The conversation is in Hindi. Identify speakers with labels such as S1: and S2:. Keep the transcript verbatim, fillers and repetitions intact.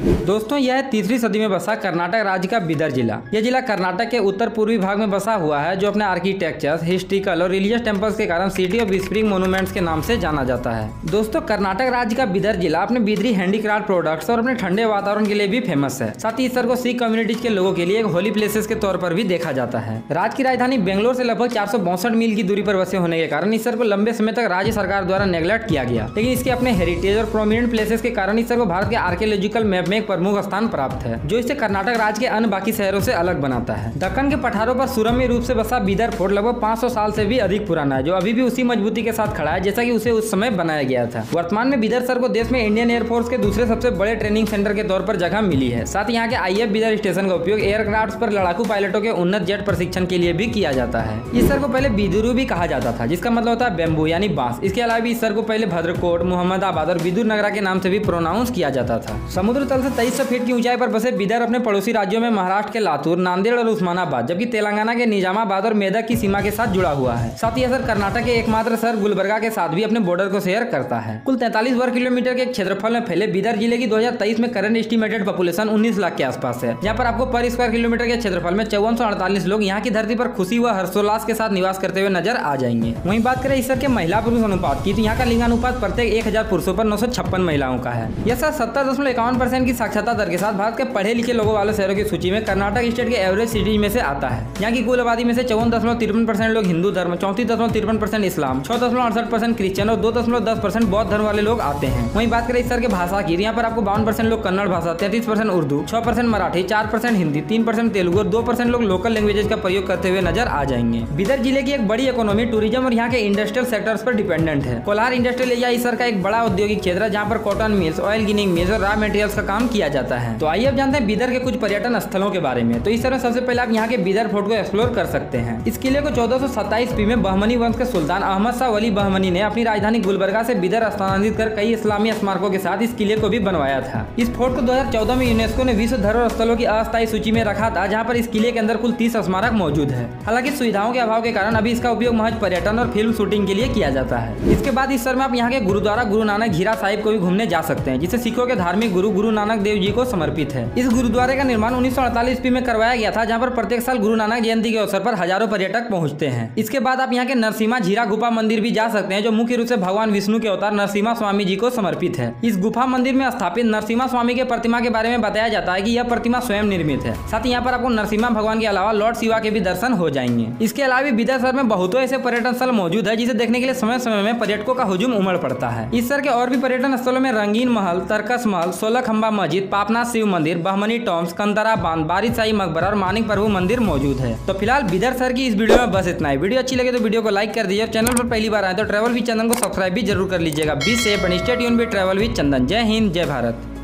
S1: दोस्तों यह तीसरी सदी में बसा कर्नाटक राज्य का बीदर जिला। यह जिला कर्नाटक के उत्तर पूर्वी भाग में बसा हुआ है, जो अपने आर्किटेक्चर, हिस्ट्रिकल और रिलीजियस टेम्पल्स के कारण सिटी ऑफ स्प्रिंग मोन्यूमेंट्स के नाम से जाना जाता है। दोस्तों कर्नाटक राज्य का बीदर जिला अपने बिदरी हैंडीक्राफ्ट प्रोडक्ट्स और अपने ठंडे वातावरण के लिए भी फेमस है। साथ ही इस शहर को सिख कम्युनिटीज के लोगों के लिए एक होली प्लेसेस के तौर पर भी देखा जाता है। राज्य की राजधानी बेंगलोर से लगभग चार सौ बासठ मील की दूरी पर बसे होने के कारण इस शहर को लंबे समय तक राज्य सरकार द्वारा नेग्लेक्ट किया गया, लेकिन इसके अपने हेरिटेज और प्रोमिनेंट प्लेसेस के कारण इस शहर को भारत के आर्कियोलॉजिकल मैप में एक प्रमुख स्थान प्राप्त है, जो इसे कर्नाटक राज्य के अन्य बाकी शहरों से अलग बनाता है। दक्कन के पठारों पर सुरम्य रूप से बसा बीदर फोर्ट लगभग पाँच सौ साल से भी अधिक पुराना है, जो अभी भी उसी मजबूती के साथ खड़ा है जैसा कि उसे उस समय बनाया गया था। वर्तमान में बीदर शहर को देश में इंडियन एयरफोर्स के दूसरे सबसे बड़े ट्रेनिंग सेंटर के तौर पर जगह मिली है। साथ ही यहाँ के आई एफ बीदर स्टेशन का उपयोग एयरक्राफ्ट पर लड़ाकू पायलटों के उन्नत जेट प्रशिक्षण के लिए भी किया जाता है। इस शहर को पहले बिदुरु भी कहा जाता था, जिसका मतलब होता है बेम्बू यानी बांस। इसके अलावा इस शहर को पहले भद्रकोट, मोहम्मदाबाद और बिदुर नगरा के नाम से भी प्रोनाउंस किया जाता था। समुद्र तल से तेईस सौ फीट की ऊंचाई पर बसे बीदर अपने पड़ोसी राज्यों में महाराष्ट्र के लातूर, नांदेड़ और उस्मानाबाद, जबकि तेलंगाना के निजामाबाद और मेदक की सीमा के साथ जुड़ा हुआ है। साथ ही यह शहर कर्नाटक के एकमात्र शहर गुलबर्गा के साथ भी अपने बॉर्डर को शेयर करता है। कुल तैंतालीस वर्ग किलोमीटर के क्षेत्रफल में फैले बीदर जिले की दो हजार तेईस में करंट एस्टिमेटेड पॉपुलेशन उन्नीस लाख के आसपास है। यहाँ पर आपको पर स्क्वायर किलोमीटर के क्षेत्रफल में चौवन सौ अड़तालीस लोग यहाँ की धरती पर खुशी व हर्षोल्लास के साथ निवास करते हुए नजर आ जाएंगे। वहीं बात करें इस शहर के महिला पुरुष अनुपात की, तो यहाँ का लिंगानुपात प्रत्येक एक हजार पुरुषों पर नौ सौ छप्पन महिलाओं का है। यह शहर सत्तर दशमलव इक्यावन परसेंट की साक्षरता दर के साथ भारत के पढ़े लिखे लोगों वाले शहरों की सूची में कर्नाटक स्टेट के एवरेज सिटीज में से आता है। यहाँ की कुल आबादी में से चौवन दशमलव तिरपन परसेंट लोग हिंदू धर्म, चौंतीस दशमलव तिरपन परसेंट इस्लाम, छह दशमलव अड़सठ परसेंट क्रिश्चियन और दो दशमलव दस परसेंट बौद्ध धर्म वाले लोग आते हैं। वहीं बात करें इस शहर के भाषा की, यहाँ पर आपको बावन परसेंट लोग कन्नड़ भाषा, तैंतीस परसेंट उर्दू, छह परसेंट मराठी, चार परसेंट हिंदी, तीन परसेंट तेलुगु और दो परसेंट लोग लोकल लैंग्वेजेस का प्रयोग करते हुए नजर आ जाएंगे। बीदर जिले की एक बड़ी इकोनॉमी टूरिज्म और यहाँ के इंडस्ट्रियल सेक्टर्स पर डिपेंडेंट है। कोलार इंडस्ट्रियल एरिया इस शहर का एक बड़ा औद्योगिक क्षेत्र है, जहाँ पर cotton mills, oil ginning mills और रॉ मटेरियल्स का काम किया जाता है। तो आइए अब जानते हैं बीदर के कुछ पर्यटन स्थलों के बारे में। तो इस तरह सबसे पहले आप यहाँ के बीदर फोर्ट को एक्सप्लोर कर सकते हैं। इस किले को चौदह सौ सत्ताईस ईस्वी में बहमनी वंश के सुल्तान अहमद शाह वली बहमनी ने अपनी राजधानी गुलबर्गा से बीदर स्थानांतरित कर कई इस्लामी स्मारकों के साथ इस किले को भी बनवाया था। इस फोर्ट को दो हजार चौदह में यूनेस्को ने विश्व धरोहर स्थलों की अस्थायी सूची में रखा था, जहाँ पर इस किले के अंदर कुल तीस स्मारक मौजूद है। हालांकि सुविधाओं के अभाव के कारण अभी इसका उपयोग महज पर्यटन और फिल्म शूटिंग के लिए किया जाता है। इसके बाद इस शहर में आप यहाँ के गुरुद्वारा गुरु नानक झीरा साहिब को भी घूमने जा सकते हैं, जिसे सिखों के धार्मिक गुरु गुरु नानक देव जी को समर्पित है। इस गुरुद्वारे का निर्माण उन्नीस सौ अड़तालीस ईस्वी में करवाया गया था, जहाँ पर प्रत्येक साल गुरु नानक जयंती के अवसर पर हजारों पर्यटक पहुंचते हैं। इसके बाद आप यहाँ के नरसिम्हा झीरा गुफा मंदिर भी जा सकते हैं, जो मुख्य रूप से भगवान विष्णु के अवतार नरसिम्हा स्वामी जी को समर्पित है। इस गुफा मंदिर में स्थापित नरसिम्हा स्वामी के प्रतिमा के बारे में बताया जाता है कि यह प्रतिमा स्वयं निर्मित है। साथ ही यहाँ पर आपको नरसिम्हा भगवान के अलावा लॉर्ड शिवा के भी दर्शन हो जाएंगे। इसके अलावा बीदर शहर में बहुतों ऐसे पर्यटन स्थल मौजूद है, जिसे देखने के लिए समय समय में पर्यटकों का हुजूम उमड़ पड़ता है। इस शहर के और भी पर्यटन स्थलों में रंगीन महल, तरकस महल, सोलह खंबा मस्जिद, पापनाथ शिव मंदिर, बहमनी टॉम्स, कंदरा बांध, बारिश शाही मकबरा और मानिक प्रभु मंदिर मौजूद है। तो फिलहाल बीदर शहर की इस वीडियो में बस इतना ही। वीडियो अच्छी लगे तो वीडियो को लाइक कर दीजिए और चैनल पर पहली बार आए तो ट्रैवल विद चंदन को सब्सक्राइब भी जरूर कर लीजिएगा। Be safe and stay tuned with travel with Chandan. जय हिंद, जय भारत।